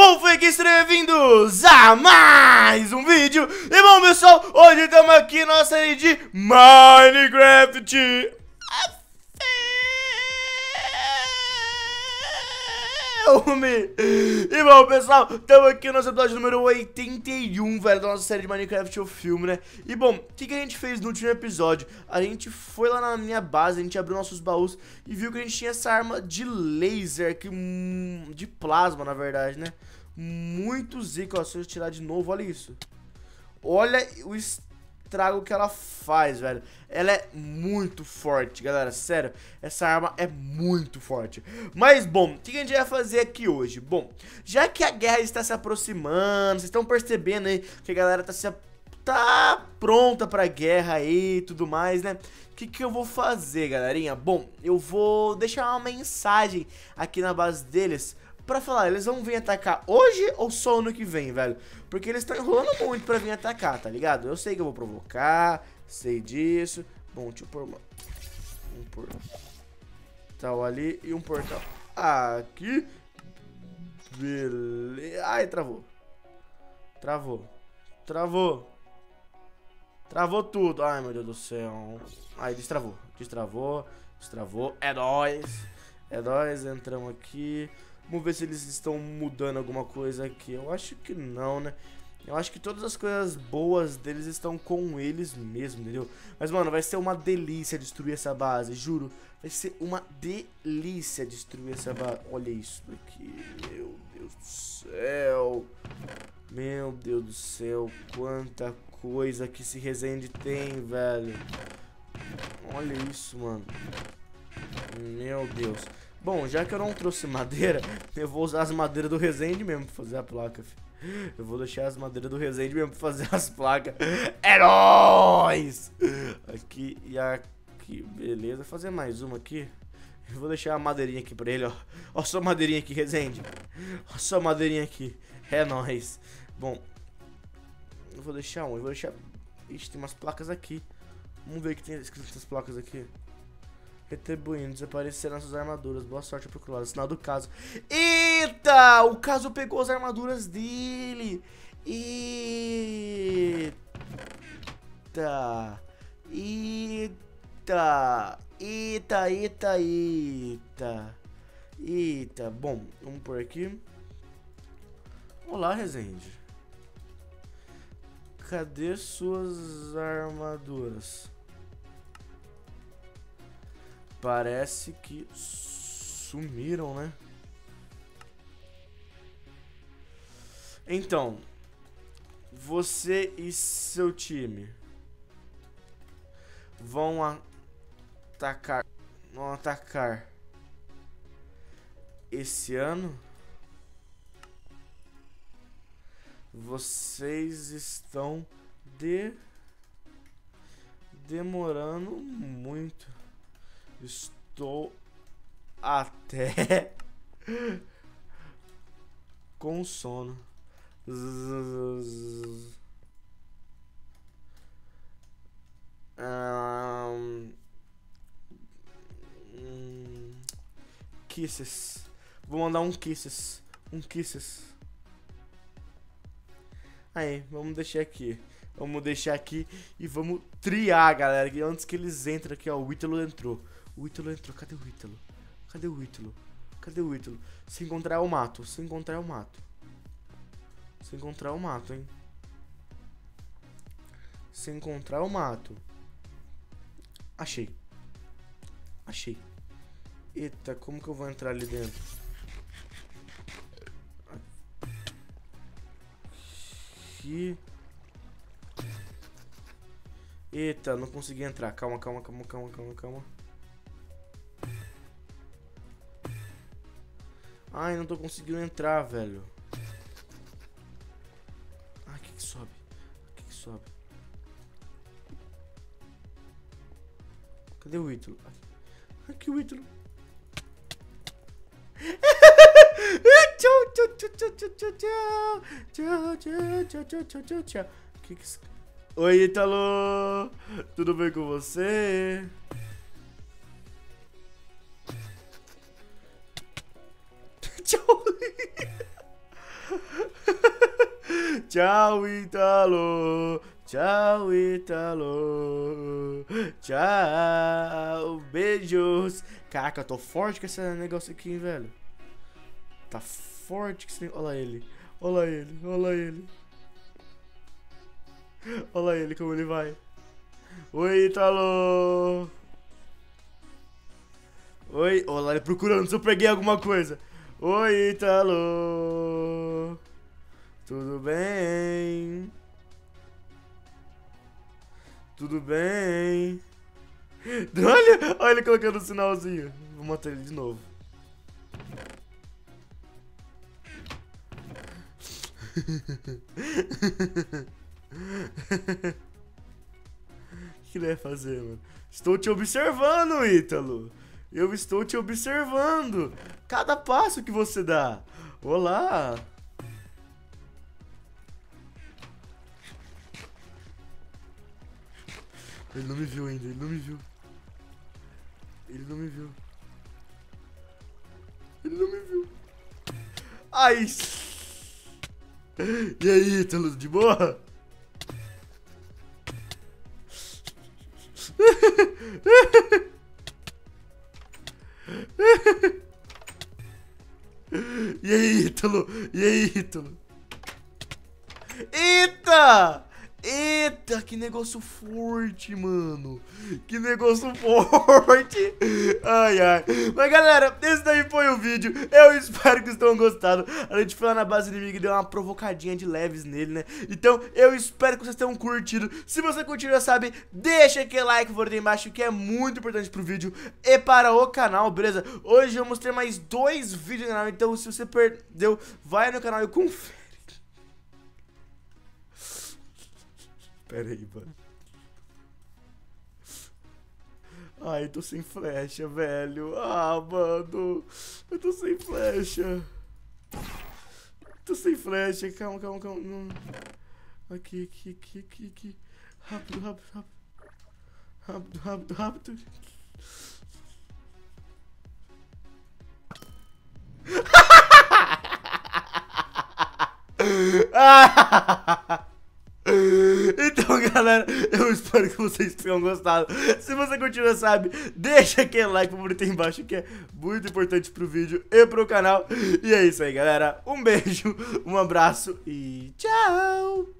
Hello, fakes, bem-vindos a mais um vídeo. E bom, pessoal, hoje estamos aqui na série de Minecraft. E bom, pessoal, estamos aqui no nosso episódio número 81, velho, da nossa série de Minecraft, o filme, né? E bom, o que a gente fez no último episódio? A gente foi lá na minha base, a gente abriu nossos baús e viu que a gente tinha essa arma de laser, de plasma, na verdade, né? Muito zica, ó, se eu tirar de novo, olha isso. Olha o estrago que ela faz, velho. Ela é muito forte, galera, sério. Essa arma é muito forte. Mas, bom, o que a gente vai fazer aqui hoje? Bom, já que a guerra está se aproximando, vocês estão percebendo aí que a galera tá pronta pra guerra aí e tudo mais, né? O que eu vou fazer, galerinha? Bom, eu vou deixar uma mensagem aqui na base deles pra falar, eles vão vir atacar hoje ou só ano que vem, velho? Porque eles estão enrolando muito pra vir atacar, tá ligado? Eu sei que eu vou provocar, sei disso. Bom, deixa eu pôr um portal ali e um portal aqui. Beleza. Ai, travou. Travou tudo. Ai, meu Deus do céu. Ai, destravou. É nóis, entramos aqui. Vamos ver se eles estão mudando alguma coisa aqui. Eu acho que não, né? Eu acho que todas as coisas boas deles estão com eles mesmo, entendeu? Mas, mano, vai ser uma delícia destruir essa base, juro. Vai ser uma delícia destruir essa base. Olha isso daqui, meu Deus do céu. Meu Deus do céu, quanta coisa que esse Resende tem, velho. Olha isso, mano. Meu Deus. Bom, já que eu não trouxe madeira, eu vou usar as madeiras do Resende mesmo pra fazer a placa, filho. Eu vou deixar as madeiras do Resende mesmo pra fazer as placas. É nóis! Aqui e aqui, beleza. Vou fazer mais uma aqui. Eu vou deixar a madeirinha aqui pra ele, ó. Ó só a madeirinha aqui, Resende. Ó só a madeirinha aqui. É nóis. Bom, eu vou deixar um. Eu vou deixar... Ixi, tem umas placas aqui. Vamos ver o que tem escrito essas placas aqui. Retribuindo, desapareceram nossas armaduras. Boa sorte a procurar. Sinal do caso. Eita! O caso pegou as armaduras dele. Eita! Bom, vamos por aqui. Olá, Resende. Cadê suas armaduras? Parece que sumiram, né? Então, você e seu time vão atacar esse ano? Vocês estão demorando muito. Estou até com sono. Kisses. Vou mandar um kisses. Aí, vamos deixar aqui. Vamos deixar aqui e vamos triar, galera. Que antes que eles entrem aqui, ó. O Ítalo entrou. Cadê o Ítalo? Se encontrar eu mato. Hein? Se encontrar eu mato. Achei. Eita, como que eu vou entrar ali dentro? Aqui. Eita, não consegui entrar. Calma. Ai, não tô conseguindo entrar, velho. Ah, aqui que sobe. Cadê o Ítalo? Aqui o Ítalo. Tchau. Oi, Ítalo. Tudo bem com você? Tchau. Tchau, Ítalo. Tchau, Ítalo. Tchau. Beijos. Caraca, eu tô forte com esse negócio aqui, hein, velho. Tá forte que esse negócio. Olha ele. Olha ele. Olha ele. Olha ele como ele vai. Oi, Ítalo. Oi. Olha ele procurando se eu peguei alguma coisa. Oi, Ítalo. Tudo bem? Tudo bem? Olha ele colocando o sinalzinho. Vou matar ele de novo. O que ele vai fazer, mano? Estou te observando, Ítalo. Eu estou te observando. Cada passo que você dá. Olá. Ele não me viu ainda, ele não me viu. Ele não me viu. Ele não me viu. Ai. E aí, Ítalo, de boa? E aí, Ítalo? E aí, Ítalo? Eita! Eita, que negócio forte, mano. Que negócio forte. Ai, ai. Mas, galera, esse daí foi o vídeo. Eu espero que vocês tenham gostado. A gente foi lá na base inimiga e deu uma provocadinha de leves nele, né? Então, eu espero que vocês tenham curtido. Se você curtiu, já sabe, deixa aquele like favorito aí embaixo, que é muito importante pro vídeo e para o canal, beleza? Hoje vamos ter mais 2 vídeos no canal. Então, se você perdeu, vai no canal e confere. Pera aí, mano. Ai, eu tô sem flecha, velho. Ah, mano. Eu tô sem flecha. Tô sem flecha. Calma, calma, calma. Não. Aqui. Rápido, rápido, rápido. Rápido, rápido, rápido. Então, galera, eu espero que vocês tenham gostado. Se você curtiu, já sabe, deixa aquele like favorito aí embaixo, que é muito importante pro vídeo e pro canal. E é isso aí, galera. Um beijo, um abraço e tchau!